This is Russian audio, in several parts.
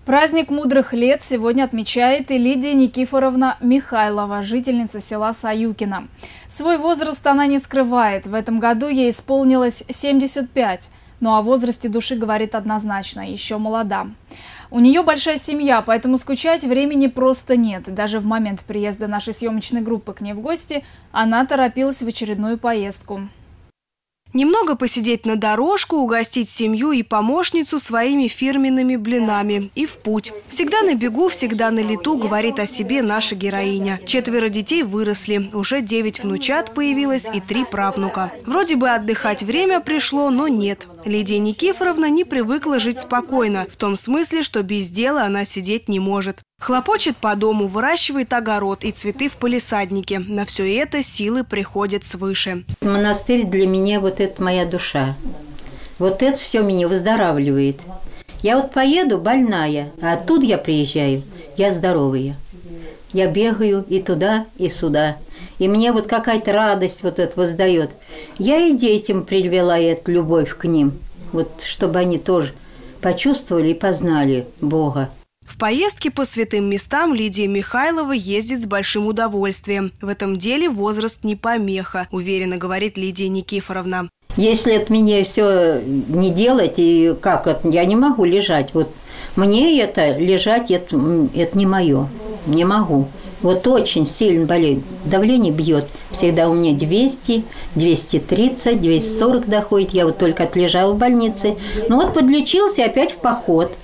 Праздник мудрых лет сегодня отмечает и Лидия Никифоровна Михайлова, жительница села Саюкино. Свой возраст она не скрывает. В этом году ей исполнилось 75. Но о возрасте души говорит однозначно, еще молода. У нее большая семья, поэтому скучать времени просто нет. Даже в момент приезда нашей съемочной группы к ней в гости она торопилась в очередную поездку. Немного посидеть на дорожку, угостить семью и помощницу своими фирменными блинами и в путь. Всегда на бегу, всегда на лету, говорит о себе наша героиня. 4 детей выросли, уже 9 внучат появилось и 3 правнука. Вроде бы отдыхать время пришло, но нет. Лидия Никифоровна не привыкла жить спокойно, в том смысле, что без дела она сидеть не может. Хлопочет по дому, выращивает огород и цветы в палисаднике. На все это силы приходят свыше. Монастырь для меня вот это моя душа. Вот это все меня выздоравливает. Я вот поеду больная, а оттуда я приезжаю, я здоровая. Я бегаю и туда, и сюда. И мне вот какая-то радость вот это воздает. Я и детям привела эту любовь к ним, вот чтобы они тоже почувствовали и познали Бога. В поездке по святым местам Лидия Михайлова ездит с большим удовольствием. В этом деле возраст не помеха, уверенно говорит Лидия Никифоровна. Если от меня все не делать, и как это, я не могу лежать. Вот мне это лежать, это не мое, не могу. Вот очень сильно болею, давление бьет. Всегда у меня 200, 230, 240 доходит. Я вот только отлежала в больнице. Ну вот подлечился, опять в поход.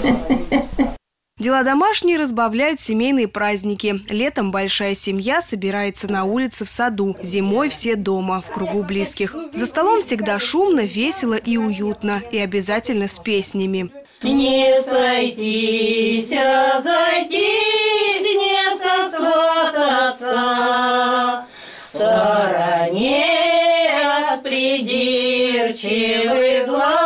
Дела домашние разбавляют семейные праздники. Летом большая семья собирается на улице в саду. Зимой все дома, в кругу близких. За столом всегда шумно, весело и уютно. И обязательно с песнями. Не сойтись, разойтись, не сосвататься в стороне от придирчивых глаз.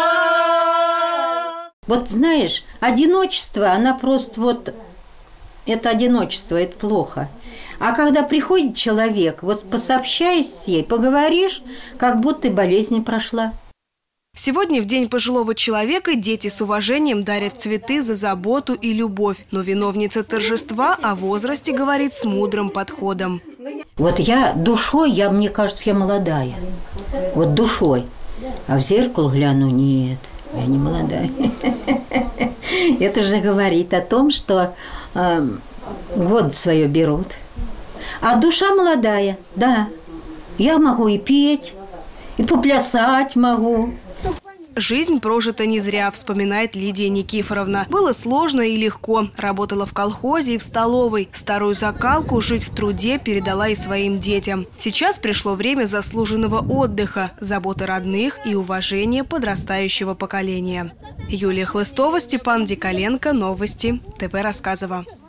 Вот знаешь, одиночество, она просто вот, это одиночество, это плохо. А когда приходит человек, вот посообщаешься с ней, поговоришь, как будто болезнь прошла. Сегодня, в День пожилого человека, дети с уважением дарят цветы за заботу и любовь. Но виновница торжества о возрасте говорит с мудрым подходом. Вот я душой, мне кажется, я молодая. Вот душой. А в зеркало гляну, нет. Я не молодая. Это же говорит о том, что год свое берут. А душа молодая, да. Я могу и петь, и поплясать могу. Жизнь прожита не зря, вспоминает Лидия Никифоровна. Было сложно и легко. Работала в колхозе и в столовой. Старую закалку жить в труде передала и своим детям. Сейчас пришло время заслуженного отдыха, заботы родных и уважения подрастающего поколения. Юлия Хлыстова, Степан Диколенко. Новости ТВ Рассказово.